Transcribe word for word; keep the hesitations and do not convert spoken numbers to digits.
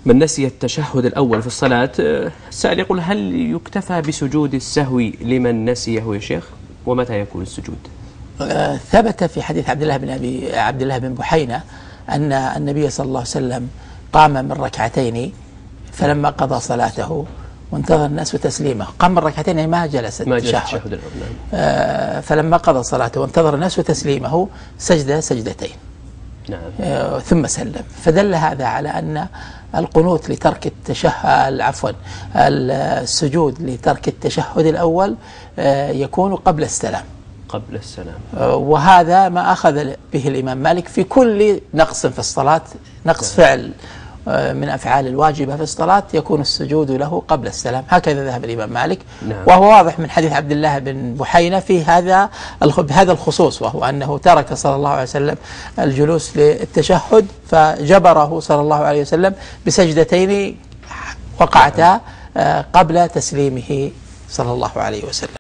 من نسي التشهد الأول في الصلاة، السائل يقول: هل يكتفى بسجود السهو لمن نسيه يا شيخ؟ ومتى يكون السجود؟ ثبت في حديث عبد الله بن أبي عبد الله بن بحينة أن النبي صلى الله عليه وسلم قام من ركعتين فلما قضى صلاته وانتظر الناس تسليمه، قام من ركعتين ما جلس التشهد، آه فلما قضى صلاته وانتظر الناس تسليمه سجد سجدتين. نعم. آه ثم سلم، فدل هذا على أن القنوت لترك التشهد عفوا السجود لترك التشهد الأول آه يكون قبل السلام. قبل السلام. آه وهذا ما أخذ به الإمام مالك في كل نقص في الصلاة، نقص نعم. فعل من أفعال الواجبة في الصلاة يكون السجود له قبل السلام، هكذا ذهب الإمام مالك. نعم. وهو واضح من حديث عبد الله بن بحينة في هذا بهذا الخصوص، وهو أنه ترك صلى الله عليه وسلم الجلوس للتشهد فجبره صلى الله عليه وسلم بسجدتين وقعتا قبل تسليمه صلى الله عليه وسلم.